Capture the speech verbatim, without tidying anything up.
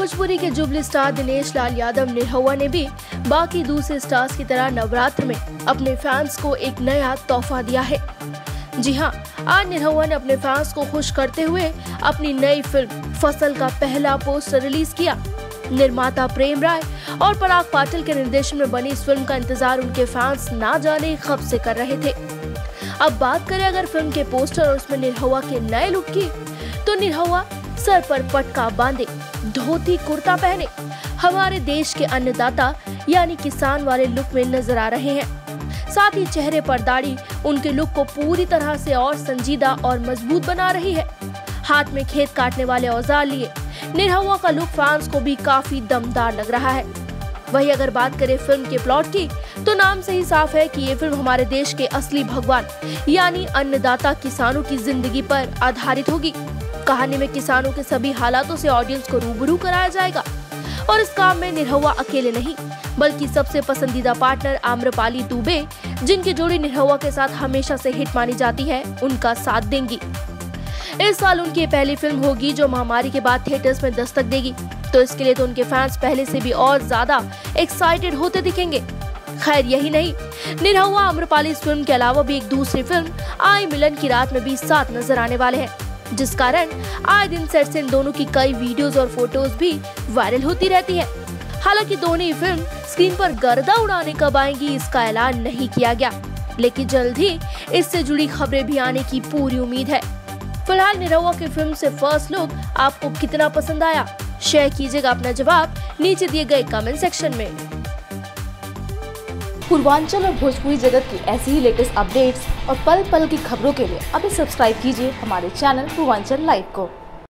भोजपुरी के jubilee star Dinesh Lal Yadav Nirahua ने भी बाकी दूसरे स्टार्स की तरह नवरात्र में अपने फैंस को एक नया तोहफा दिया है। जी हाँ, आज निरहुआ ने अपने फैंस को खुश करते हुए अपनी नई फिल्म फसल का पहला पोस्टर रिलीज किया। निर्माता प्रेम राय और पराग पाटिल के निर्देशन में बनी इस फिल्म का इंतजार उनके फैंस ना जाने कब से कर रहे थे। अब बात करें अगर फिल्म के पोस्टर और उसमें निरहुआ के नए लुक की, तो निरहुआ सर पर पटका बांधे, धोती कुर्ता पहने हमारे देश के अन्नदाता यानी किसान वाले लुक में नजर आ रहे हैं। साथ ही चेहरे पर दाढ़ी उनके लुक को पूरी तरह से और संजीदा और मजबूत बना रही है। हाथ में खेत काटने वाले औजार लिए निरहुआ का लुक फैंस को भी काफी दमदार लग रहा है। वहीं अगर बात करें फिल्म के प्लॉट की, तो नाम से ही साफ है कि ये फिल्म हमारे देश के असली भगवान यानी अन्नदाता किसानों की जिंदगी पर आधारित होगी। कहानी में किसानों के सभी हालातों से ऑडियंस को रूबरू कराया जाएगा और इस काम में निरहुआ अकेले नहीं बल्कि सबसे पसंदीदा पार्टनर आम्रपाली दुबे, जिनकी जोड़ी निरहुआ के साथ हमेशा से हिट मानी जाती है, उनका साथ देंगी। इस साल उनकी पहली फिल्म होगी जो महामारी के बाद थिएटर्स में दस्तक देगी, तो इसके लिए तो उनके फैंस पहले से भी और ज्यादा एक्साइटेड होते दिखेंगे। खैर यही नहीं, निरहुआ आम्रपाली इस फिल्म के अलावा भी एक दूसरी फिल्म आई मिलन की रात में भी साथ नजर आने वाले हैं, जिस कारण आए दिन सेट से इन दोनों की कई वीडियोस और फोटोज भी वायरल होती रहती है। हालांकि दोनों ही फिल्म स्क्रीन पर गर्दा उड़ाने कब आएंगी इसका ऐलान नहीं किया गया, लेकिन जल्द ही इससे जुड़ी खबरें भी आने की पूरी उम्मीद है। फिलहाल निरहुआ की फिल्म से फर्स्ट लुक आपको कितना पसंद आया, शेयर कीजिएगा अपना जवाब नीचे दिए गए कमेंट सेक्शन में। पूर्वांचल और भोजपुरी जगत की ऐसी ही लेटेस्ट अपडेट्स और पल पल की खबरों के लिए अभी सब्सक्राइब कीजिए हमारे चैनल पूर्वांचल लाइव को।